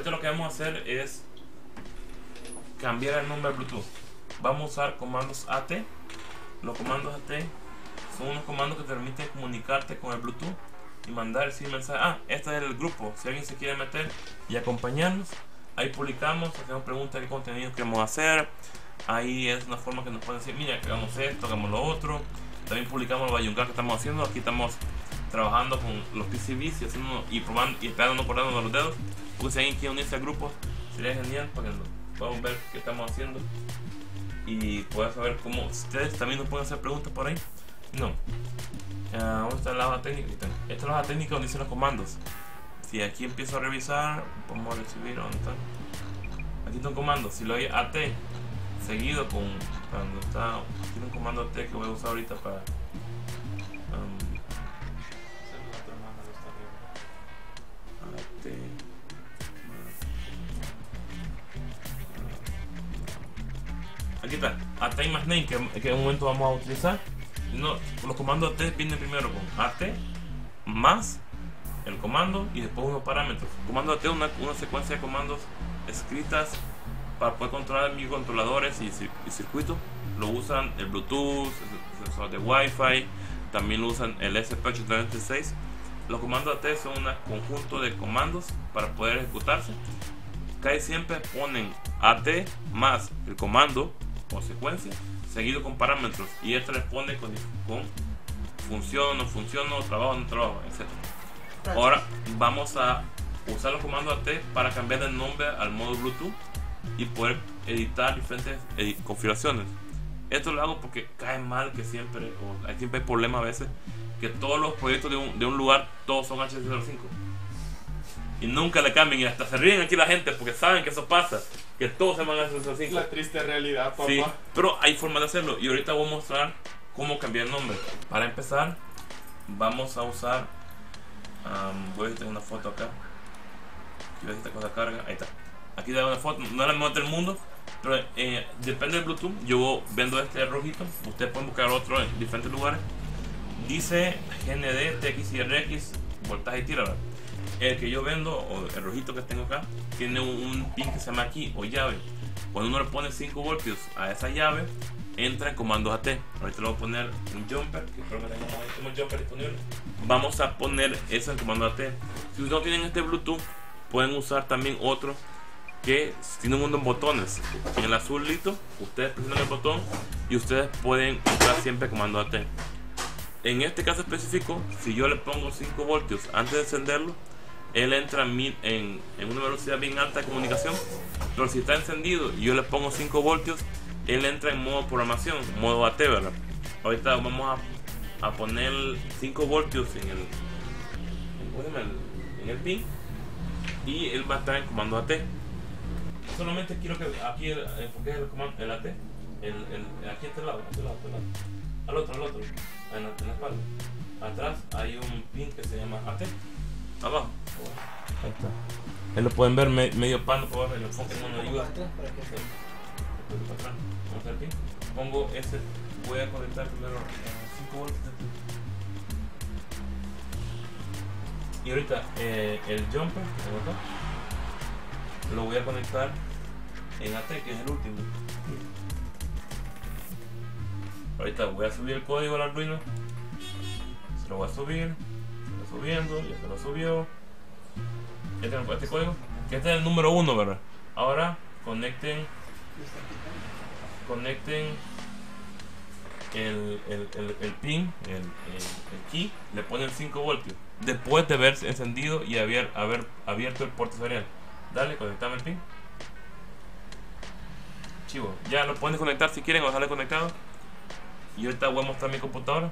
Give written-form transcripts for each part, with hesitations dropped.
Ahorita lo que vamos a hacer es cambiar el nombre de Bluetooth. Vamos a usar comandos AT. Los comandos AT son unos comandos que te permiten comunicarte con el Bluetooth y mandar el mensaje. Ah, este es el grupo. Si alguien se quiere meter y acompañarnos, ahí publicamos, hacemos preguntas de qué contenido queremos hacer. Ahí es una forma que nos pueden decir, mira, que hagamos esto, hagamos lo otro. También publicamos los Bayuncar que estamos haciendo. Aquí estamos trabajando con los PCBs y probando y esperando, no cortando los dedos. Porque si alguien quiere unirse al grupo, sería genial para que podamos ver qué estamos haciendo y poder saber cómo ustedes también nos pueden hacer preguntas por ahí. No. ¿Dónde está la hoja técnica? Esta es la hoja técnica donde dicen los comandos. Si aquí empiezo a revisar, vamos a recibir dónde está. Aquí está un comando. Si lo hay AT seguido con cuando está, aquí tiene un comando AT que voy a usar ahorita para aquí está, AT más name que en un momento vamos a utilizar. No, los comandos AT vienen primero con AT más el comando y después unos parámetros. Comando AT es una secuencia de comandos escritas para poder controlar microcontroladores y circuitos. Lo usan el Bluetooth, el sensor de Wi-Fi, también lo usan el SP836. Los comandos AT son un conjunto de comandos para poder ejecutarse. Casi siempre ponen AT más el comando o secuencia seguido con parámetros y esto responde con funciona, no funciona, trabajo, no trabajo, etc. Ahora vamos a usar los comandos AT para cambiar el nombre al modo Bluetooth y poder editar diferentes configuraciones. Esto lo hago porque cae mal que siempre hay problemas a veces que todos los proyectos de un lugar todos son H265 y nunca le cambian y hasta se ríen aquí la gente porque saben que eso pasa, que todos se van a H265. La triste realidad, papá. Sí, pero hay forma de hacerlo y ahorita voy a mostrar cómo cambiar el nombre. Para empezar vamos a usar voy a tener una foto acá. Quiero ver si esta cosa carga. Ahí está. Aquí da una foto, no es la mejor del mundo, pero depende del Bluetooth. Yo vendo este rojito, ustedes pueden buscar otro en diferentes lugares. Dice GND, TX y RX, voltaje y tira. El que yo vendo, o el rojito que tengo acá, tiene un pin que se llama aquí, o llave. Cuando uno le pone 5 voltios a esa llave, entra en comandos AT. Ahorita le voy a poner un jumper, que creo que tengo un jumper disponible. Vamos a poner eso en comando AT. Si no tienen este Bluetooth, pueden usar también otro que tienen unos botones. En el azulito, ustedes presionan el botón y ustedes pueden usar siempre comando AT. En este caso específico, si yo le pongo 5 voltios antes de encenderlo, él entra en una velocidad bien alta de comunicación. Pero si está encendido y yo le pongo 5 voltios, él entra en modo programación, modo AT, ¿verdad? Ahorita vamos a poner 5 voltios en el pin y él va a estar en comando AT. Solamente quiero que aquí enfoques el AT, aquí a este lado, al otro, en la espalda. Atrás hay un pin que se llama AT, abajo. Ahí está. Ahí lo pueden ver medio pan, por el enfoque no nos ayuda. Vamos a ver pin. Pongo ese, voy a conectar primero 5 voltios. Y ahorita el jumper que tengo acá lo voy a conectar en AT, que es el último. Ahorita voy a subir el código al Arduino. Se lo voy a subir. Se lo estoy subiendo, ya se lo subió. Este código, que este es el número 1, ¿verdad? Ahora conecten el pin, el key, le ponen 5 voltios. Después de haber encendido y haber abierto el puerto serial. Dale, conectame el pin. Chivo, ya lo pueden conectar si quieren o dejarle conectado. Y ahorita voy a mostrar mi computadora.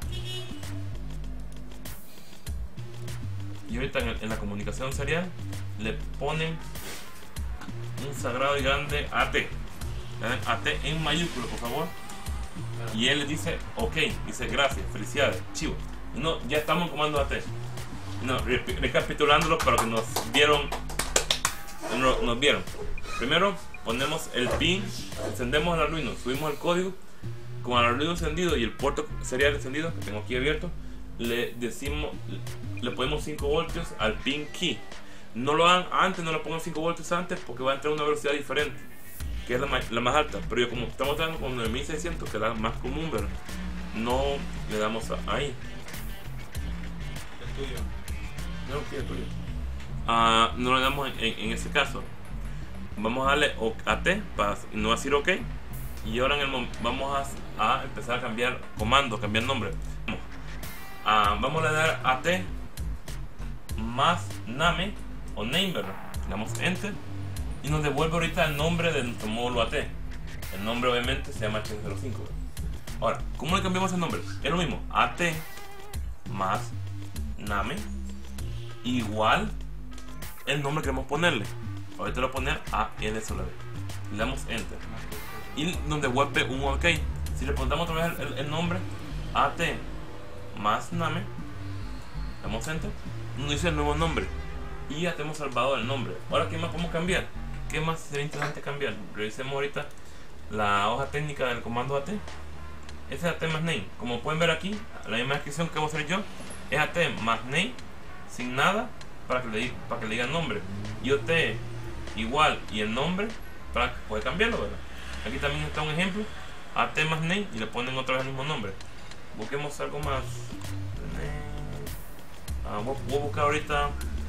Y ahorita en la comunicación serial le ponen un sagrado y grande AT. AT en mayúsculo, por favor. Y él le dice ok, dice gracias, felicidades, chivo. No, ya estamos en comando AT. No, recapitulándolo para que nos vieron. Primero ponemos el pin, encendemos el Arduino, subimos el código. Con el Arduino encendido y el puerto serial encendido, que tengo aquí abierto, le ponemos 5 voltios al pin key. no lo hagan antes, no lo pongan 5 voltios antes, porque va a entrar a una velocidad diferente, que es la más alta. Pero yo, como estamos trabajando con 9600, que es la más común, ¿verdad? No le damos ahí. El tuyo. No, ¿qué es tuyo? No le damos en ese caso. Vamos a darle a T para no decir OK. Y ahora vamos a empezar a cambiar comando, cambiar nombre. Vamos a dar a T más name o name, ¿verdad? Le damos enter y nos devuelve ahorita el nombre de nuestro módulo AT. El nombre obviamente se llama H05. Ahora, ¿cómo le cambiamos el nombre? Es lo mismo, AT más name igual el nombre que queremos ponerle. Ahorita lo voy a poner ALSW. Le damos enter y nos devuelve un OK. Si le preguntamos otra vez el nombre, AT más name, le damos enter, nos dice el nuevo nombre y ya te hemos salvado el nombre. Ahora, ¿qué más podemos cambiar? ¿Qué más sería interesante cambiar? Revisemos ahorita la hoja técnica del comando AT. Ese es AT más name. Como pueden ver aquí, la misma descripción que voy a hacer yo es AT más name sin nada para que le diga el nombre, y OT igual y el nombre para que pueda cambiarlo, ¿verdad? Aquí también está un ejemplo, AT más name, y le ponen otra vez el mismo nombre. Busquemos algo más. Voy a buscar ahorita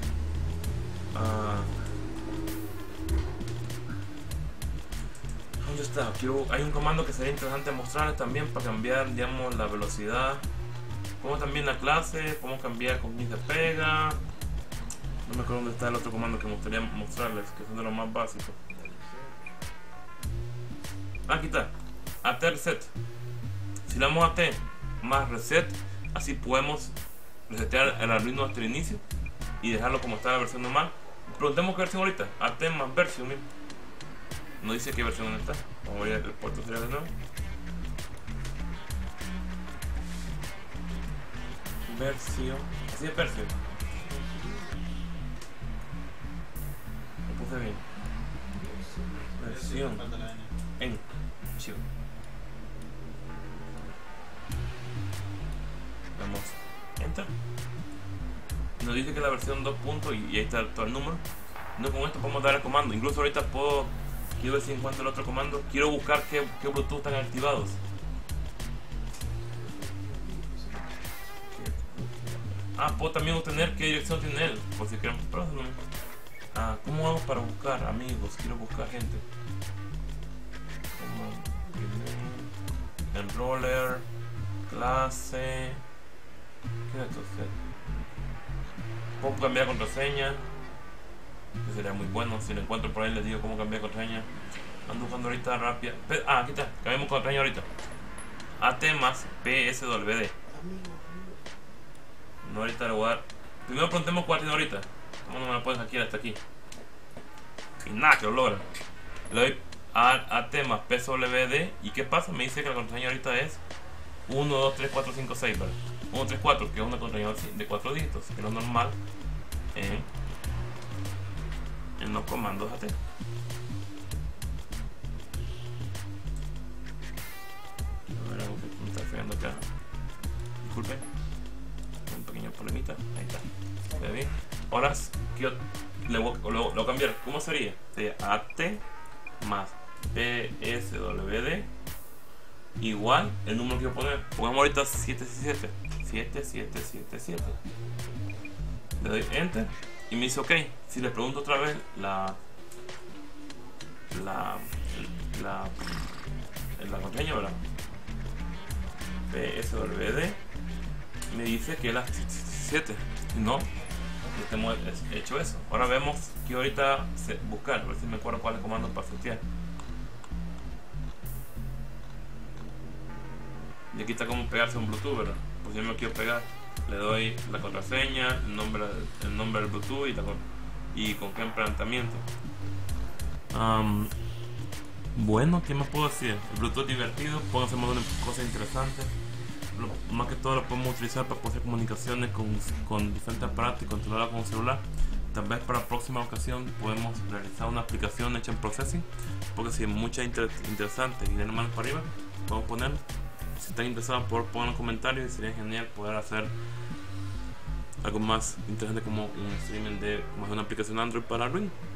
¿dónde está? Hay un comando que sería interesante mostrarles también para cambiar, digamos, la velocidad. Como también la clase, podemos cambiar con quién se pega. No me acuerdo dónde está el otro comando que me gustaría mostrarles, que son de los más básicos. Aquí está, AT reset. Si le damos AT más reset, así podemos resetear el Arduino hasta el inicio y dejarlo como está la versión normal. Preguntemos qué versión ahorita, AT más versión. No dice qué versión está. Vamos a ver el puerto serial de nuevo. Versión, así es versión. Lo puse bien. Versión en archivo. Damos enter. Nos dice que la versión 2 puntos y ahí está todo el número. No, con esto podemos dar el comando. Incluso ahorita quiero ver si encuentro el otro comando. Quiero buscar qué Bluetooth están activados. Puedo también obtener qué dirección tiene él, por si quieren. ¿Cómo hago para buscar amigos? Quiero buscar gente. Enroller, clase. ¿Qué es esto? Puedo cambiar contraseña. Que sería muy bueno. Si lo encuentro por ahí les digo cómo cambiar contraseña. Ando buscando ahorita rápida. Aquí está. Cambiamos contraseña ahorita. AT más PSWD. No, ahorita le voy a dar. Primero preguntemos cuál tiene ahorita. ¿Cómo no me la puedes aquí hasta aquí? Y nada, que lo logra. Le doy AT más PSWD. ¿Y qué pasa? Me dice que la contraseña ahorita es 1, 2, 3, 4, 5, 6, ¿verdad? 1, 3, 4, que es una contraseña de 4 dígitos, que es lo normal en los comandos AT. A ver, algo que me está fallando acá. Disculpen. Un pequeño problemita. Ahí está. ¿Ve bien? Ahora lo voy a cambiar. ¿Cómo sería? Sería AT más PSWD igual el número que voy a poner. Pongamos ahorita 777. 7777. Le doy enter y me dice OK. Si le pregunto otra vez la contraseña, ¿verdad? PSWD me dice que es la 7. No, hemos hecho eso. Ahora vemos que ahorita buscar, a ver si me acuerdo cuál es el comando para setear. Y aquí está como pegarse un Bluetooth, ¿verdad? Pues yo me lo quiero pegar. Le doy la contraseña, el nombre del Bluetooth y con qué emplantamiento. Bueno, ¿qué más puedo decir? El Bluetooth es divertido, podemos hacer cosas interesantes. Más que todo lo podemos utilizar para hacer comunicaciones con diferentes aparatos y controlarlo con un celular. Tal vez para la próxima ocasión podemos realizar una aplicación hecha en Processing, porque si es mucha interesante y de manos para arriba, podemos poner. Si están interesados, por poner en los comentarios y sería genial poder hacer algo más interesante como un streaming de más de una aplicación Android para Ring.